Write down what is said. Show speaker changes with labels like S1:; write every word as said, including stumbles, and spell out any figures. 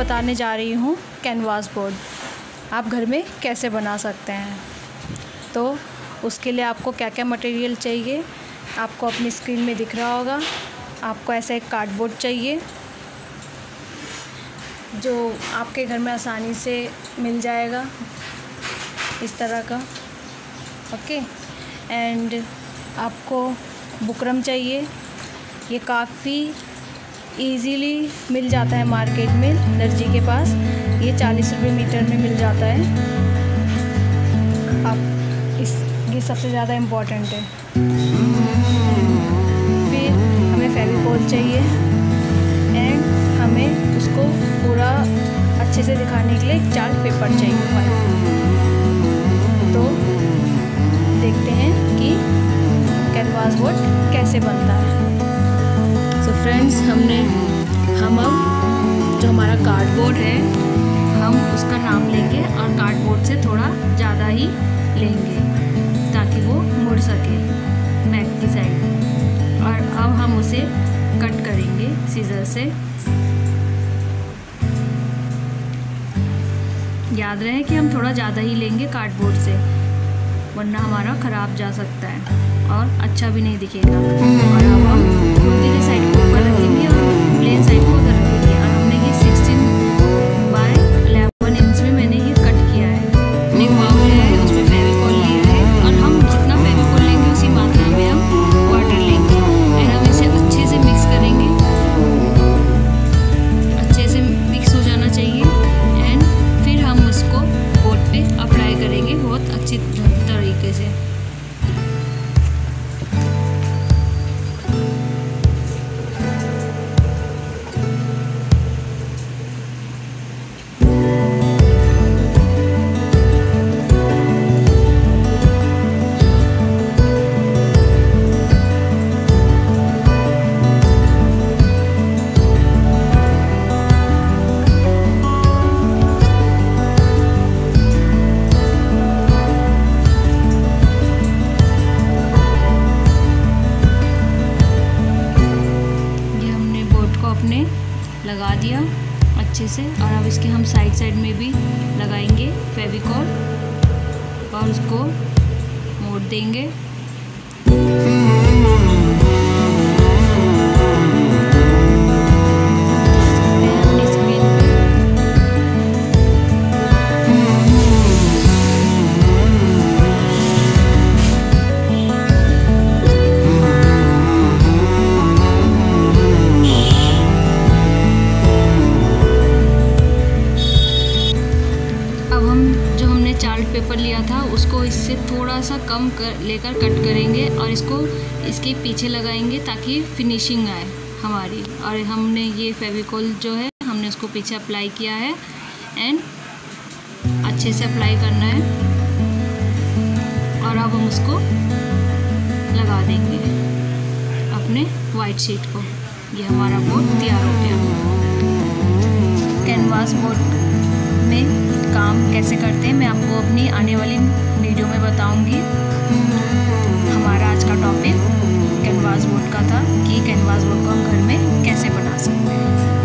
S1: बताने जा रही हूँ कैनवास बोर्ड आप घर में कैसे बना सकते हैं। तो उसके लिए आपको क्या क्या मटेरियल चाहिए आपको अपनी स्क्रीन में दिख रहा होगा। आपको ऐसा एक कार्डबोर्ड चाहिए जो आपके घर में आसानी से मिल जाएगा, इस तरह का। ओके, एंड आपको बुकरम चाहिए। ये काफ़ी इजीली मिल जाता है मार्केट में दर्जी के पास। ये चालीस रुपये मीटर में मिल जाता है। आप इस ये सबसे ज़्यादा इम्पोर्टेंट है। फिर हमें फेविकोल चाहिए एंड हमें उसको पूरा अच्छे से दिखाने के लिए चार्ट पेपर चाहिए। तो देखते हैं कि कैनवास बोर्ड कैसे बनता है। तो फ्रेंड्स, हमने हम अब जो हमारा कार्डबोर्ड है हम उसका नाप लेंगे और कार्डबोर्ड से थोड़ा ज़्यादा ही लेंगे ताकि वो मुड़ सके बैक की साइड। और अब हम उसे कट करेंगे सीजर से। याद रहे कि हम थोड़ा ज़्यादा ही लेंगे कार्डबोर्ड से, वरना हमारा ख़राब जा सकता है और अच्छा भी नहीं दिखेगा। और अब हम उल्टी साइड को ऊपर रखेंगे और प्लेन साइड को उधर रखेंगे। और हमने ये सोलह बाय ग्यारह इंच में मैंने ये कट किया है। एक बाउल लिया है, उसमें फेविकोल लिया है और हम जितना फेविकोल लेंगे उसी मात्रा में हम वाटर लेंगे और हम इसे अच्छे से मिक्स करेंगे। अच्छे से मिक्स हो जाना चाहिए एंड फिर हम उसको बोर्ड पे अप्लाई करेंगे बहुत अच्छी तरीके से। लगा दिया अच्छे से और अब इसके हम साइड साइड में भी लगाएंगे फेविकोल और उसको मोड़ देंगे। चार्ट पेपर लिया था उसको इससे थोड़ा सा कम कर लेकर कट करेंगे और इसको इसके पीछे लगाएंगे ताकि फिनिशिंग आए हमारी। और हमने ये फेविकोल जो है हमने उसको पीछे अप्लाई किया है एंड अच्छे से अप्लाई करना है और अब हम उसको लगा देंगे अपने वाइट शीट को। ये हमारा बोर्ड तैयार हो गया। कैनवास बोर्ड में काम कैसे करते हैं मैं आपको अपनी आने वाली वीडियो में बताऊंगी। हमारा आज का टॉपिक कैनवास बोर्ड का था कि कैनवास बोर्ड को हम घर में कैसे बना सकते हैं।